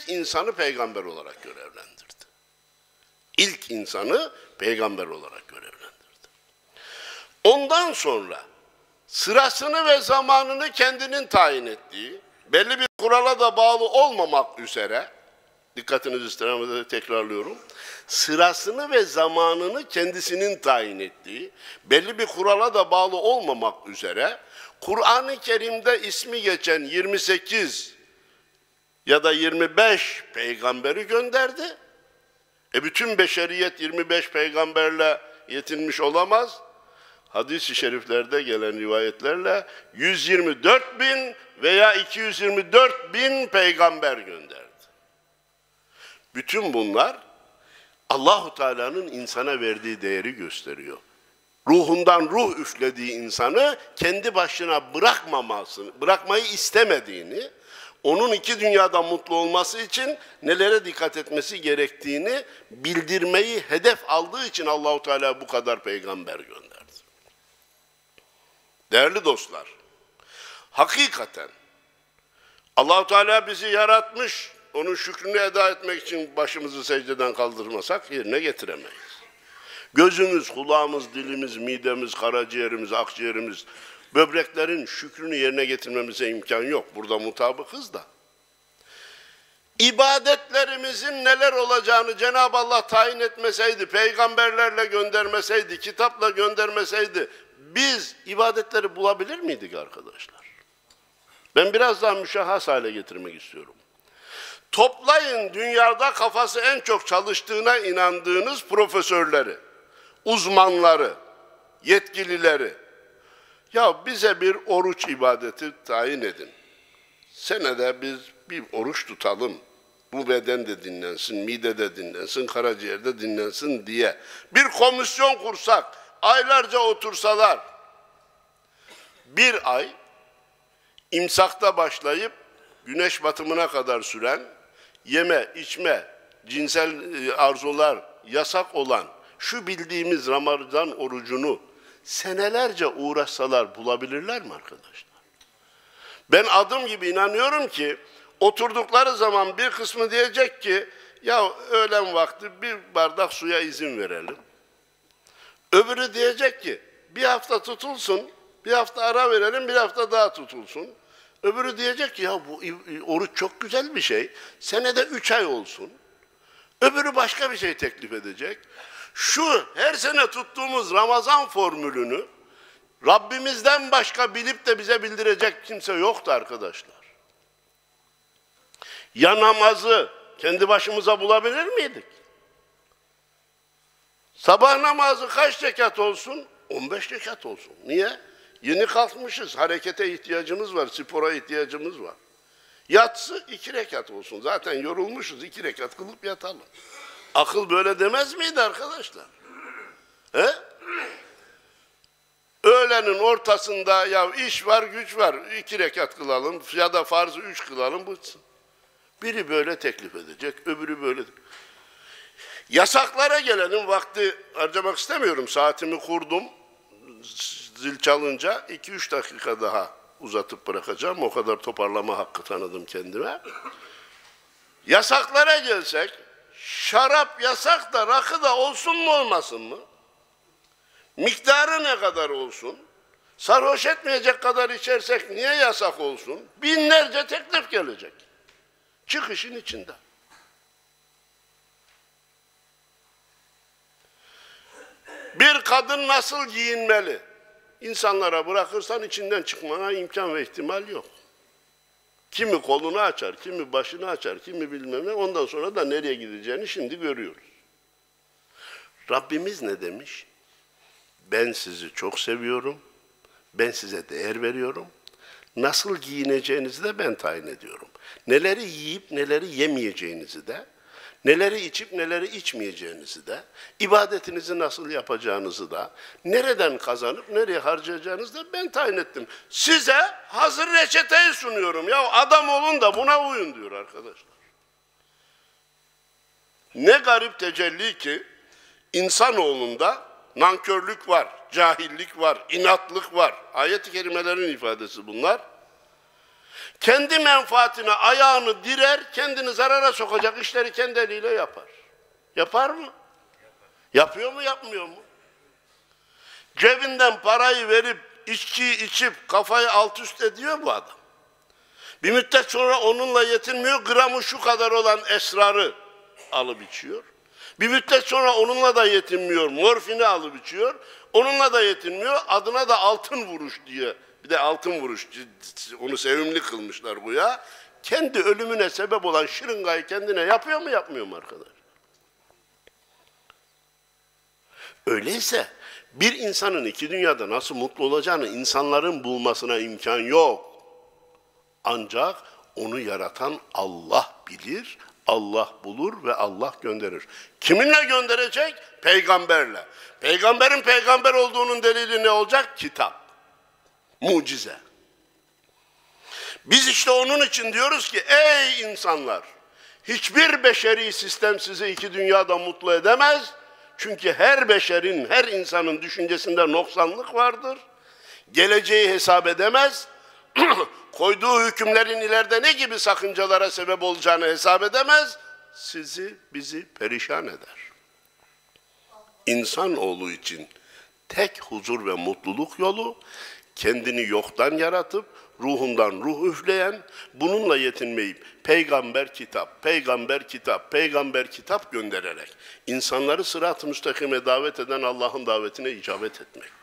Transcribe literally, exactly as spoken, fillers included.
insanı peygamber olarak görevlendirdi. İlk insanı peygamber olarak görevlendirdi. Ondan sonra sırasını ve zamanını kendinin tayin ettiği, belli bir kurala da bağlı olmamak üzere, dikkatinizi istemeden tekrarlıyorum, sırasını ve zamanını kendisinin tayin ettiği, belli bir kurala da bağlı olmamak üzere, Kur'an-ı Kerim'de ismi geçen yirmi sekiz ya da yirmi beş peygamberi gönderdi. E bütün beşeriyet yirmi beş peygamberle yetinmiş olamaz. Hadis-i şeriflerde gelen rivayetlerle yüz yirmi dört bin veya iki yüz yirmi dört bin peygamber gönderdi. Bütün bunlar Allah-u Teala'nın insana verdiği değeri gösteriyor. Ruhundan ruh üflediği insanı kendi başına bırakmamasını, bırakmayı istemediğini, onun iki dünyada mutlu olması için nelere dikkat etmesi gerektiğini bildirmeyi hedef aldığı için Allah-u Teala bu kadar peygamber gönderdi. Değerli dostlar, hakikaten Allah-u Teala bizi yaratmış, onun şükrünü eda etmek için başımızı secdeden kaldırmasak yerine getiremeyiz. Gözümüz, kulağımız, dilimiz, midemiz, karaciğerimiz, akciğerimiz, böbreklerin şükrünü yerine getirmemize imkan yok. Burada mutabıkız da. İbadetlerimizin neler olacağını Cenab-ı Allah tayin etmeseydi, peygamberlerle göndermeseydi, kitapla göndermeseydi, biz ibadetleri bulabilir miydik arkadaşlar? Ben biraz daha müşahhas hale getirmek istiyorum. Toplayın dünyada kafası en çok çalıştığına inandığınız profesörleri, uzmanları, yetkilileri. Ya bize bir oruç ibadeti tayin edin. Senede biz bir oruç tutalım. Bu beden de dinlensin, mide de dinlensin, karaciğer de dinlensin diye. Bir komisyon kursak, aylarca otursalar, bir ay imsakta başlayıp güneş batımına kadar süren, yeme, içme, cinsel arzular yasak olan şu bildiğimiz Ramazan orucunu senelerce uğraşsalar bulabilirler mi arkadaşlar? Ben adım gibi inanıyorum ki oturdukları zaman bir kısmı diyecek ki ya öğlen vakti bir bardak suya izin verelim. Öbürü diyecek ki bir hafta tutulsun, bir hafta ara verelim, bir hafta daha tutulsun. Öbürü diyecek ki ya bu oruç çok güzel bir şey, senede üç ay olsun. Öbürü başka bir şey teklif edecek. Şu her sene tuttuğumuz Ramazan formülünü Rabbimizden başka bilip de bize bildirecek kimse yoktu arkadaşlar. Ya namazı kendi başımıza bulabilir miydik? Sabah namazı kaç rekat olsun? on beş rekat olsun. Niye? Yeni kalkmışız, harekete ihtiyacımız var, spora ihtiyacımız var. Yatsı iki rekat olsun. Zaten yorulmuşuz, iki rekat kılıp yatalım. Akıl böyle demez miydi arkadaşlar? He? Öğlenin ortasında ya iş var, güç var, iki rekat kılalım ya da farzı üç kılalım, bıtsın. Biri böyle teklif edecek, öbürü böyle. Yasaklara gelelim, vakti harcamak istemiyorum. Saatimi kurdum, zil çalınca iki üç dakika daha uzatıp bırakacağım. O kadar toparlama hakkı tanıdım kendime. Yasaklara gelsek, şarap yasak da rakı da olsun mu olmasın mı? Miktarı ne kadar olsun? Sarhoş etmeyecek kadar içersek niye yasak olsun? Binlerce teklif gelecek. Çık işin içinde. Bir kadın nasıl giyinmeli? İnsanlara bırakırsan içinden çıkmana imkan ve ihtimal yok. Kimi kolunu açar, kimi başını açar, kimi bilmem ne. Ondan sonra da nereye gideceğini şimdi görüyoruz. Rabbimiz ne demiş? Ben sizi çok seviyorum, ben size değer veriyorum. Nasıl giyineceğinizi de ben tayin ediyorum. Neleri yiyip neleri yemeyeceğinizi de, neleri içip neleri içmeyeceğinizi de, ibadetinizi nasıl yapacağınızı da, nereden kazanıp nereye harcayacağınızı da ben tayin ettim. Size hazır reçeteyi sunuyorum. Ya adam olun da buna uyun diyor arkadaşlar. Ne garip tecelli ki insanoğlunda nankörlük var, cahillik var, inatlık var. Ayet-i kerimelerin ifadesi bunlar. Kendi menfaatine ayağını direr, kendini zarara sokacak işleri kendi eliyle yapar. Yapar mı? Yapıyor mu, yapmıyor mu? Cebinden parayı verip, içki içip kafayı alt üst ediyor bu adam. Bir müddet sonra onunla yetinmiyor, gramı şu kadar olan esrarı alıp içiyor. Bir müddet sonra onunla da yetinmiyor, morfini alıp içiyor. Onunla da yetinmiyor, adına da altın vuruş diye. Bir de altın vuruş, onu sevimli kılmışlar güya. Kendi ölümüne sebep olan şırıngayı kendine yapıyor mu, yapmıyor mu arkadaş? Öyleyse bir insanın iki dünyada nasıl mutlu olacağını insanların bulmasına imkan yok. Ancak onu yaratan Allah bilir, Allah bulur ve Allah gönderir. Kiminle gönderecek? Peygamberle. Peygamberin peygamber olduğunun delili ne olacak? Kitap. Mucize. Biz işte onun için diyoruz ki ey insanlar, hiçbir beşeri sistem sizi iki dünyada mutlu edemez. Çünkü her beşerin, her insanın düşüncesinde noksanlık vardır. Geleceği hesap edemez. Koyduğu hükümlerin ileride ne gibi sakıncalara sebep olacağını hesap edemez. Sizi, bizi perişan eder. İnsanoğlu için tek huzur ve mutluluk yolu, kendini yoktan yaratıp, ruhundan ruh üfleyen, bununla yetinmeyip peygamber kitap, peygamber kitap, peygamber kitap göndererek insanları sırat-ı müstakime davet eden Allah'ın davetine icabet etmek.